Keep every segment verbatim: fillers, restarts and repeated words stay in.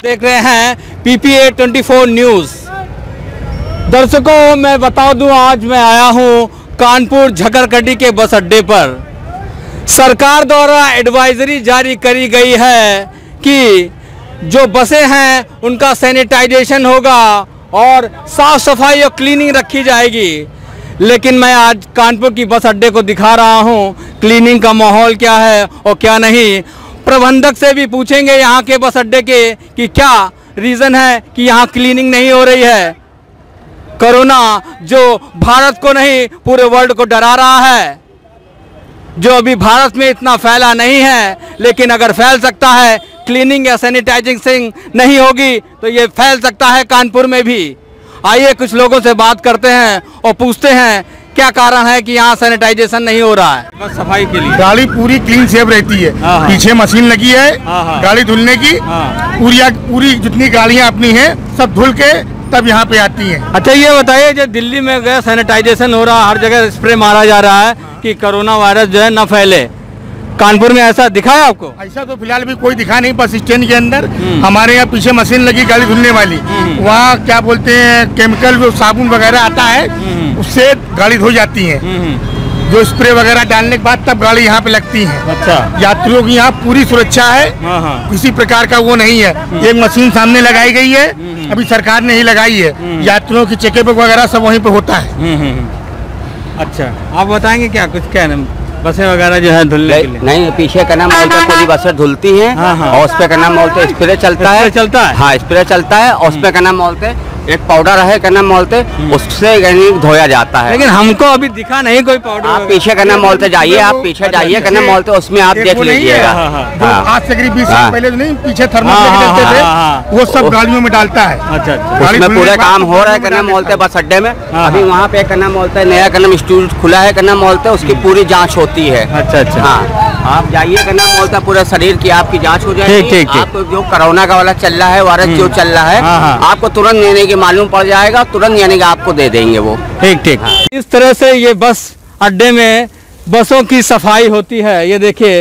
देख रहे हैं पीपीए चौबीस न्यूज़। दर्शकों, मैं बता दूं, आज मैं आया हूं कानपुर झकरकटी के बस अड्डे पर। सरकार द्वारा एडवाइजरी जारी करी गई है कि जो बसें हैं उनका सैनिटाइजेशन होगा और साफ सफाई और क्लीनिंग रखी जाएगी। लेकिन मैं आज कानपुर की बस अड्डे को दिखा रहा हूं, क्लीनिंग का माहौल क्या है और क्या नहीं। प्रबंधक से भी पूछेंगे यहाँ के बस अड्डे के कि क्या रीज़न है कि यहाँ क्लीनिंग नहीं हो रही है। कोरोना जो भारत को नहीं पूरे वर्ल्ड को डरा रहा है, जो अभी भारत में इतना फैला नहीं है, लेकिन अगर फैल सकता है, क्लीनिंग या सैनिटाइजिंग नहीं होगी तो ये फैल सकता है कानपुर में भी। आइए कुछ लोगों से बात करते हैं और पूछते हैं क्या कारण है कि यहाँ सैनिटाइजेशन नहीं हो रहा है। बस सफाई के लिए गाड़ी पूरी क्लीन सेफ रहती है। पीछे मशीन लगी है गाड़ी धुलने की। पूरी पूरी जितनी गाड़ियाँ अपनी हैं सब धुल के तब यहाँ पे आती हैं। अच्छा, ये बताइए, जो दिल्ली में गए सैनिटाइजेशन हो रहा है, हर जगह स्प्रे मारा जा रहा है कि कोरोना वायरस जो है न फैले, कानपुर में ऐसा दिखा है आपको? ऐसा तो फिलहाल भी कोई दिखा नहीं। बस स्टैंड के अंदर हमारे यहाँ पीछे मशीन लगी गाड़ी धुलने वाली, वहाँ क्या बोलते हैं केमिकल जो साबुन वगैरह आता है उससे गाड़ी धो जाती है। जो स्प्रे वगैरह डालने के बाद तब गाड़ी यहाँ पे लगती है। अच्छा, यात्रियों की यहाँ पूरी सुरक्षा है, किसी प्रकार का वो नहीं है। एक मशीन सामने लगाई गई है, अभी सरकार ने ही लगाई है। यात्रियों की चेकअप वगैरह सब वहीं पे होता है। अच्छा, आप बताएंगे क्या कुछ क्या बसें वगैरह जो है धुलने के लिए? नहीं, पीछे का नाम मॉल पे पूरी बसें धुलती हैं। हाँ हाँ। और उस पे का नाम मॉल पे स्प्रे चलता है चलता है हाँ, स्प्रे चलता है। और उस पे का नाम मॉल पे एक पाउडर है का नाम मॉल पे, उससे धोया जाता है। लेकिन हमको अभी दिखा नहीं कोई पाउडर। आप पीछे का नाम मॉल पे जाइए, आप पीछे जाइए का नाम मॉल पे, उसमें आप देख लीजिएगा। आज से करीब बीस साल पहले नहीं पीछे थर्मस लेते थे, वो सब गाड़ियों में डालता है। अच्छा, उसमें पूरे काम हो रहा है का नाम मॉल पे बस अड्डे में। अभी वहाँ पे का नाम मॉल पे नया का नाम इंस्टीट्यूट खुला है का नाम मॉल पे, उसकी पूरी जाँच होती है। अच्छा अच्छा, हाँ, आप जाइए का नाम मॉल पे, पूरे शरीर की आपकी जांच हो जाएगी। आपको जो कोरोना का वाला चल रहा है, वायरस जो चल रहा है, आपको तुरंत यानी कि मालूम पड़ जाएगा, तुरंत यानी कि आपको दे देंगे वो। ठीक ठीक। हाँ। इस तरह से ये बस अड्डे में बसों की सफाई होती है। ये देखिए,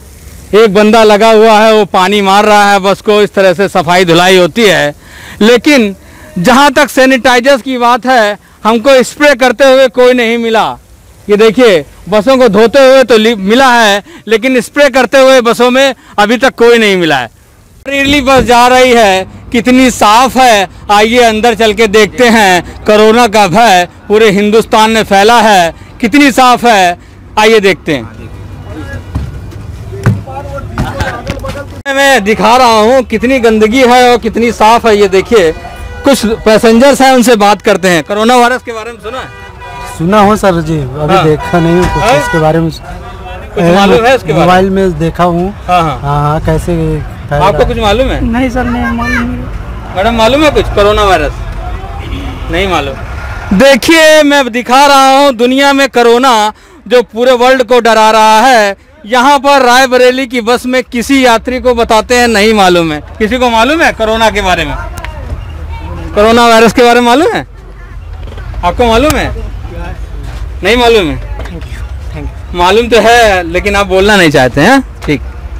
एक बंदा लगा हुआ है, वो पानी मार रहा है बस को। इस तरह से सफाई धुलाई होती है। लेकिन जहाँ तक सैनिटाइजर्स की बात है, हमको स्प्रे करते हुए कोई नहीं मिला। ये देखिए, बसों को धोते हुए तो मिला है, लेकिन स्प्रे करते हुए बसों में अभी तक कोई नहीं मिला है। रेली बस जा रही है, कितनी साफ है, आइए अंदर चल के देखते हैं। कोरोना का भय पूरे हिंदुस्तान में फैला है, कितनी साफ है, आइए देखते हैं। मैं दिखा रहा हूँ कितनी गंदगी है और कितनी साफ है। ये देखिए, कुछ पैसेंजर्स हैं, उनसे बात करते हैं। कोरोना वायरस के बारे में सुना है? सुना हो सर जी, अभी हाँ। देखा नहीं हूँ कुछ इसके बारे में। कुछ मालूम है इसके बारे में? मोबाइल में देखा हूँ। हाँ हाँ हाँ, कैसे आपको कुछ मालूम है? नहीं सर, नहीं मालूम। मैडम मालूम है कुछ कोरोना वायरस? नहीं मालूम। देखिए, मैं दिखा रहा हूँ दुनिया में कोरोना जो पूरे वर्ल्ड को डरा रहा है। यहाँ पर रायबरेली की बस में किसी यात्री को बताते हैं नहीं मालूम है। किसी को मालूम है कोरोना के बारे में? कोरोना वायरस के बारे में मालूम है? आपको मालूम है? नहीं मालूम है? मालूम तो है, लेकिन आप बोलना नहीं चाहते हैं। ठीक।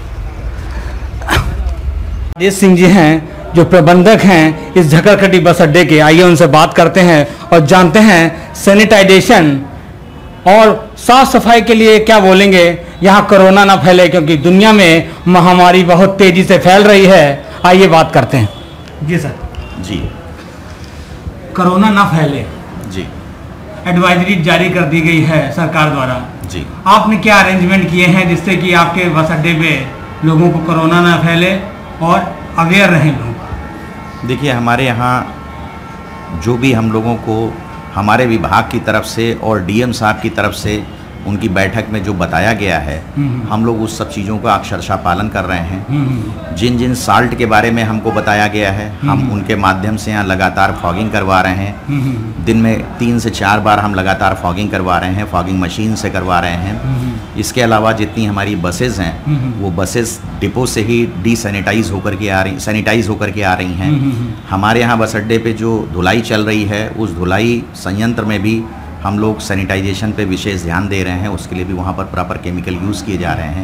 राजेश सिंह जी हैं, जो प्रबंधक हैं इस झकरकटी बस अड्डे के। आइए उनसे बात करते हैं और जानते हैं सैनिटाइजेशन और साफ सफाई के लिए क्या बोलेंगे, यहाँ कोरोना ना फैले, क्योंकि दुनिया में महामारी बहुत तेजी से फैल रही है। आइए बात करते हैं। जी सर। जी, कोरोना ना फैले जी, एडवाइजरी जारी कर दी गई है सरकार द्वारा। जी, आपने क्या अरेंजमेंट किए हैं जिससे कि आपके बस अड्डे पे लोगों को कोरोना ना फैले और अवेयर रहें लोग? देखिए, हमारे यहाँ जो भी हम लोगों को हमारे विभाग की तरफ से और डीएम साहब की तरफ से उनकी बैठक में जो बताया गया है, हम लोग उस सब चीज़ों का अक्षरशः पालन कर रहे हैं। जिन जिन साल्ट के बारे में हमको बताया गया है, हम उनके माध्यम से यहाँ लगातार फॉगिंग करवा रहे हैं। दिन में तीन से चार बार हम लगातार फॉगिंग करवा रहे हैं, फॉगिंग मशीन से करवा रहे हैं। इसके अलावा जितनी हमारी बसेज़ हैं, वो बसेस डिपो से ही डी सैनिटाइज होकर के आ रही सैनिटाइज होकर के आ रही हैं। हमारे यहाँ बस अड्डे पे जो धुलाई चल रही है, उस धुलाई संयंत्र में भी हम लोग सैनिटाइजेशन पे विशेष ध्यान दे रहे हैं। उसके लिए भी वहाँ पर प्रॉपर केमिकल यूज़ किए जा रहे हैं।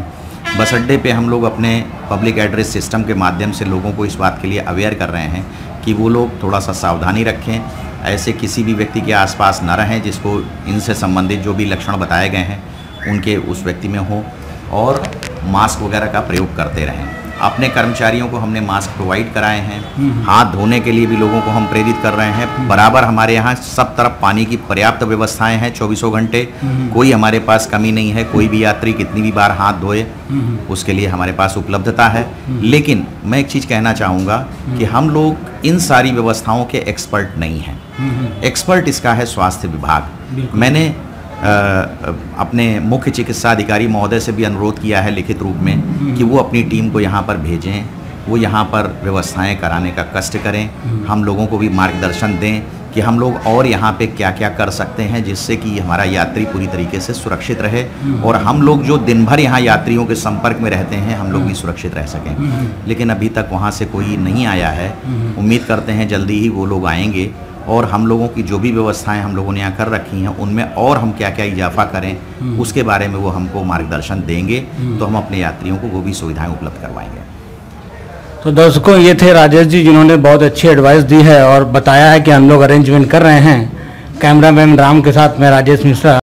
बस अड्डे पे हम लोग अपने पब्लिक एड्रेस सिस्टम के माध्यम से लोगों को इस बात के लिए अवेयर कर रहे हैं कि वो लोग थोड़ा सा सावधानी रखें, ऐसे किसी भी व्यक्ति के आसपास न रहें जिसको इनसे संबंधित जो भी लक्षण बताए गए हैं उनके उस व्यक्ति में हो, और मास्क वगैरह का प्रयोग करते रहें। अपने कर्मचारियों को हमने मास्क प्रोवाइड कराए हैं, हाथ धोने के लिए भी लोगों को हम प्रेरित कर रहे हैं। बराबर हमारे यहाँ सब तरफ पानी की पर्याप्त व्यवस्थाएं हैं, चौबीसों घंटे कोई हमारे पास कमी नहीं है। कोई भी यात्री कितनी भी बार हाथ धोए उसके लिए हमारे पास उपलब्धता है। लेकिन मैं एक चीज़ कहना चाहूँगा कि हम लोग इन सारी व्यवस्थाओं के एक्सपर्ट नहीं हैं। एक्सपर्ट इसका है स्वास्थ्य विभाग। मैंने आ, अपने मुख्य चिकित्सा अधिकारी महोदय से भी अनुरोध किया है लिखित रूप में कि वो अपनी टीम को यहाँ पर भेजें, वो यहाँ पर व्यवस्थाएं कराने का कष्ट करें, हम लोगों को भी मार्गदर्शन दें कि हम लोग और यहाँ पे क्या क्या कर सकते हैं जिससे कि हमारा यात्री पूरी तरीके से सुरक्षित रहे और हम लोग जो दिन भर यहाँ यात्रियों के संपर्क में रहते हैं हम लोग भी सुरक्षित रह सकें। लेकिन अभी तक वहाँ से कोई नहीं आया है। उम्मीद करते हैं जल्दी ही वो लोग आएंगे और हम लोगों की जो भी व्यवस्थाएं हम लोगों ने यहाँ कर रखी हैं उनमें और हम क्या क्या इजाफा करें उसके बारे में वो हमको मार्गदर्शन देंगे, तो हम अपने यात्रियों को वो भी सुविधाएं उपलब्ध करवाएंगे। तो दर्शकों, ये थे राजेश जी जिन्होंने बहुत अच्छी एडवाइस दी है और बताया है कि हम लोग अरेंजमेंट कर रहे हैं। कैमरामैन राम के साथ मैं राजेश मिश्रा।